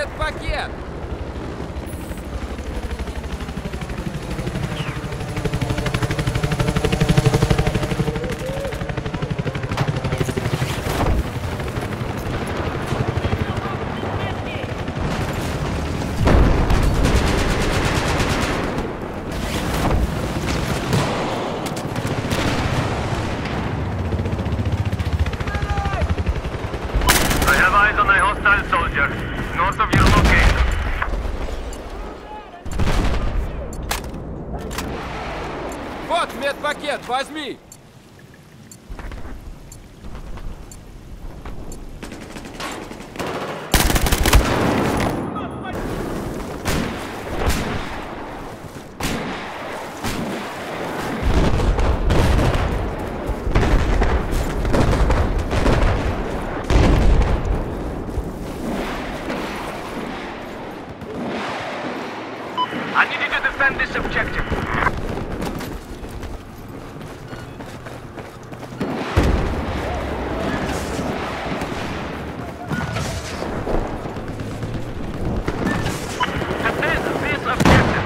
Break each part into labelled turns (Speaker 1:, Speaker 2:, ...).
Speaker 1: Медпакет!
Speaker 2: North of your location.
Speaker 1: Вот медпакет, возьми!
Speaker 2: I need you to defend this objective. Defend this objective.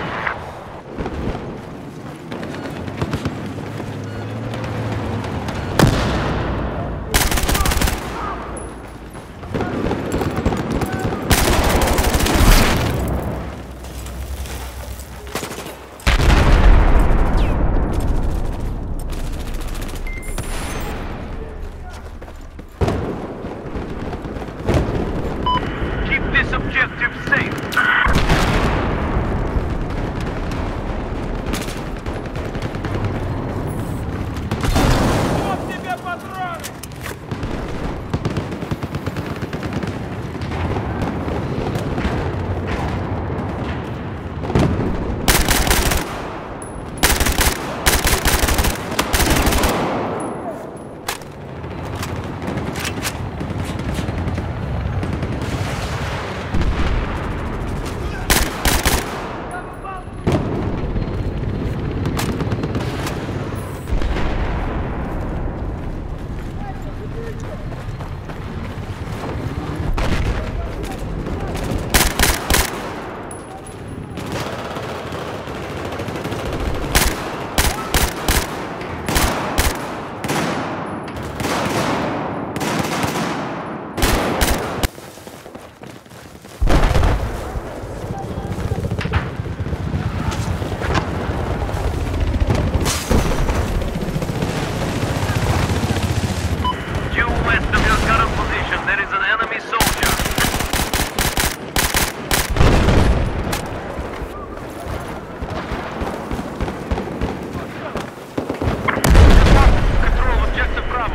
Speaker 2: Keep this objective safe.
Speaker 3: Вот тебе патроны!
Speaker 2: Due west of your current position, there is an enemy soldier. Control objective Bravo.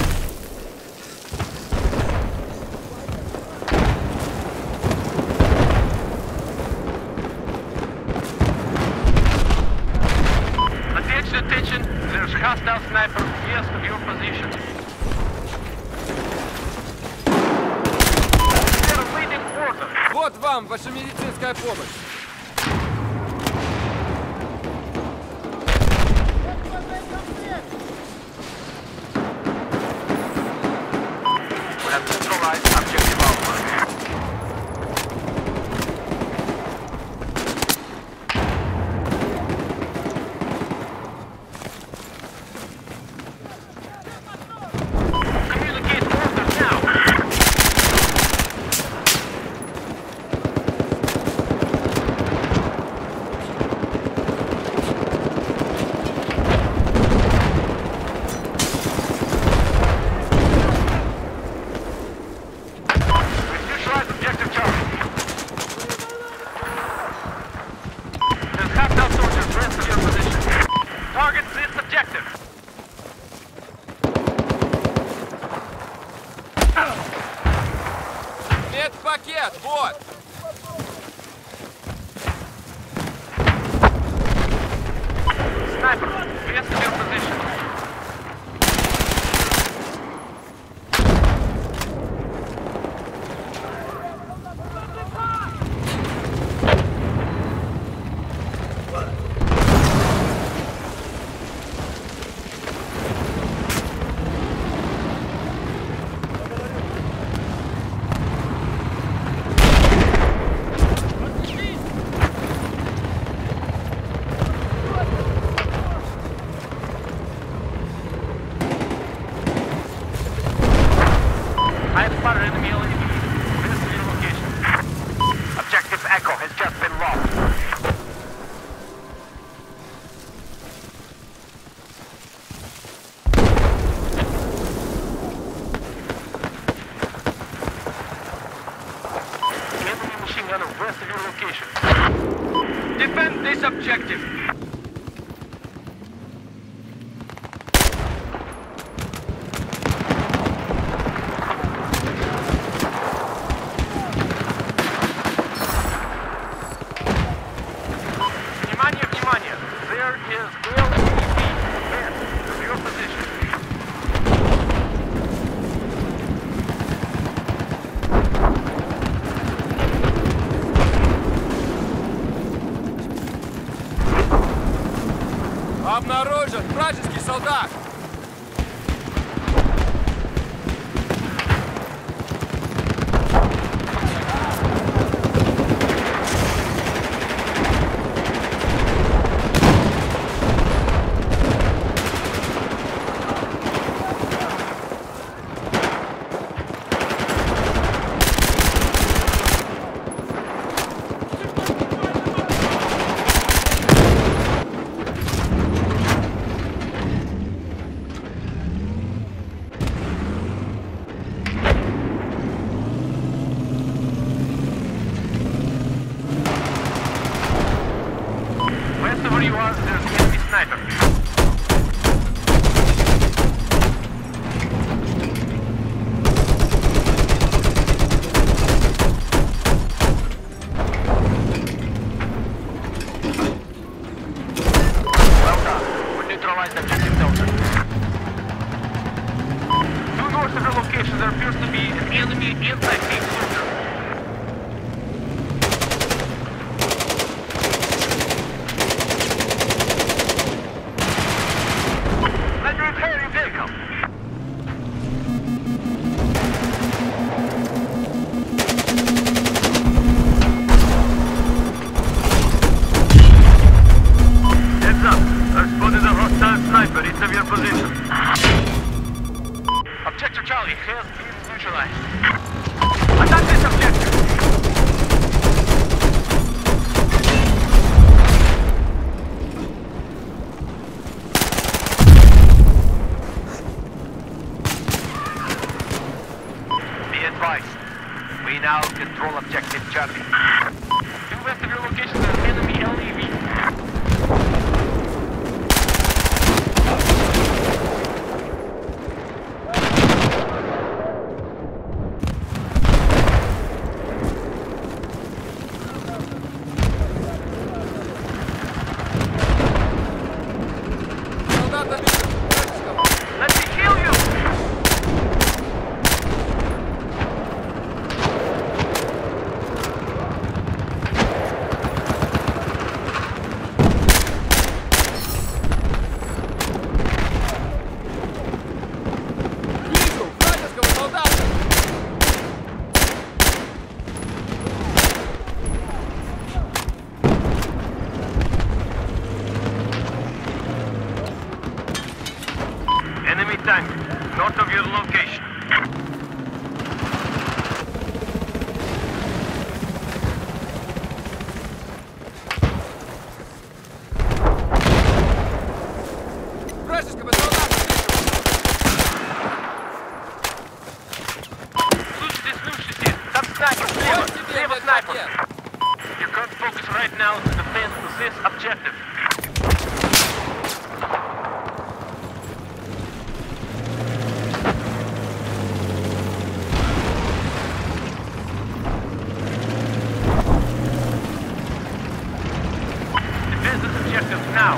Speaker 2: Attention, there's hostile sniper west of your position. They're leading quarter.
Speaker 1: Вот вам ваша медицинская помощь!
Speaker 2: We have neutralized objective Alpha. Communicate orders now. Neutralize objective Charlie. There's hostile soldiers west of your position. Target this objective.
Speaker 1: Медпакет, вот!
Speaker 2: Sniper, west of your position. pushing on the west of your location. Defend this objective. Внимание, внимание! There is LAV west of your position.
Speaker 1: Обнаружен вражеский солдат! Where you are, there's an enemy sniper. Well done. We neutralized objective Delta. Due north of your location, there appears to be an enemy anti-tank soldier. Sniper, east of your position. Objective Charlie has been neutralized. Attack this objective! Be advised, we now control objective Charlie. Due west of your location, there's enemy LAV. Let me heal you! Вижу вражеского солдата!
Speaker 2: Enemy tank, north of your location.
Speaker 1: Вражеского солдата!
Speaker 2: Слушайте, там снайпер, слева снайпер. Your current focus right now is to defend this objective. Defend this objective now.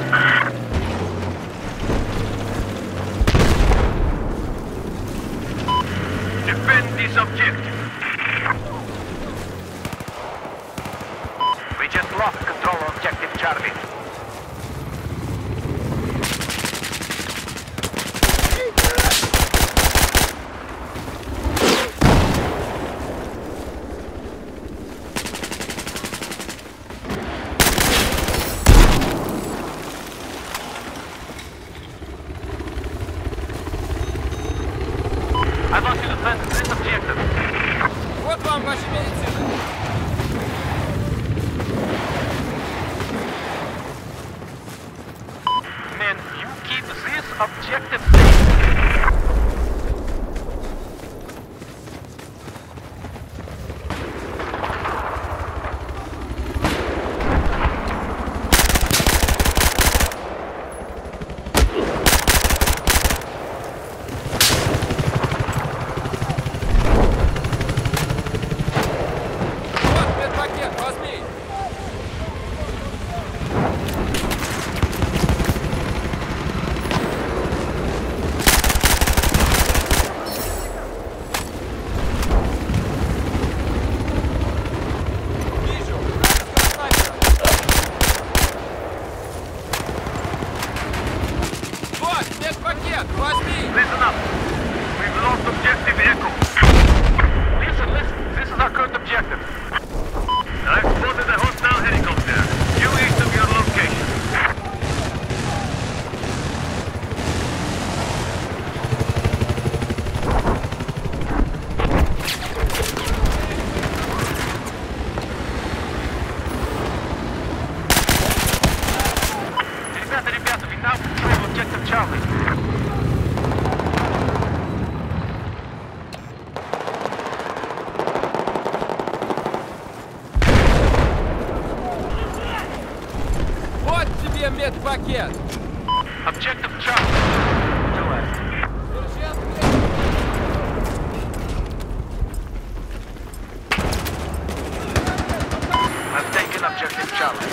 Speaker 2: Defend this objective. We just lost control of objective Charlie. I want you to defend this objective.
Speaker 1: Вот вам ваша медицина!
Speaker 2: Man, you keep this objective safe.
Speaker 1: objectives. I've spotted a hostile helicopter. Due east of your location. Ребята, we now control objective Charlie.
Speaker 2: Медпакет!
Speaker 1: Objective Charlie. I've taken objective Charlie.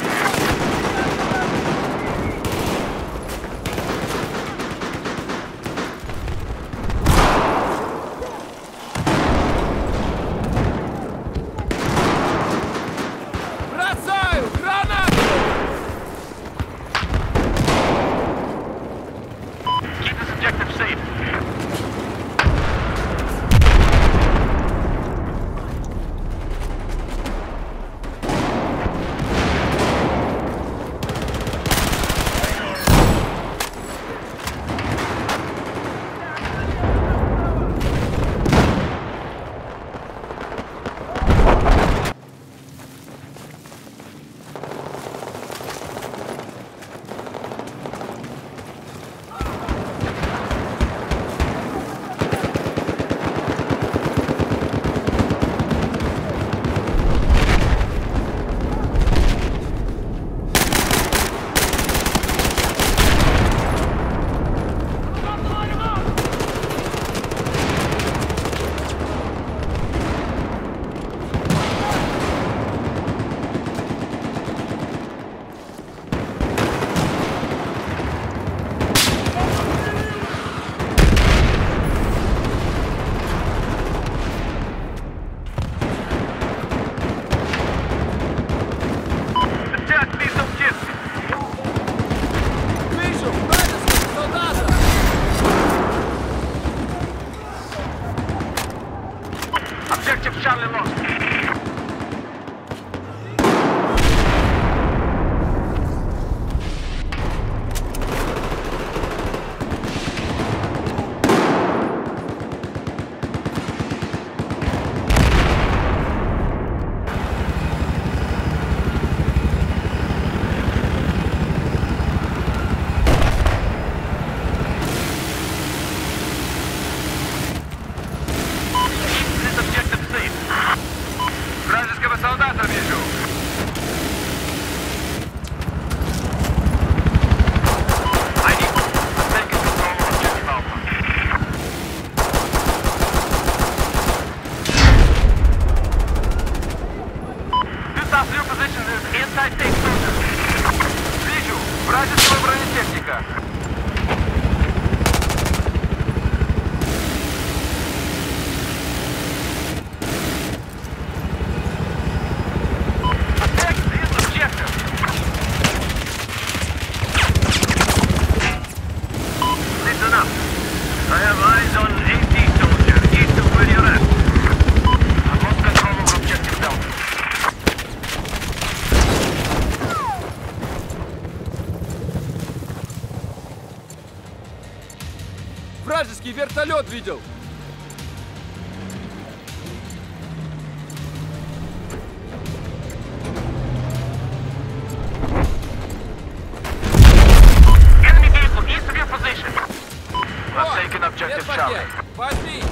Speaker 1: Objective Charlie lost. Солдата вижу! Вижу! Вражеского бронетехника! I have eyes on 80 soldiers, east of where you're at. I've lost control over objective Delta.
Speaker 2: Вражеский вертолет видел!
Speaker 1: Taking objective Charlie.
Speaker 2: Возьми!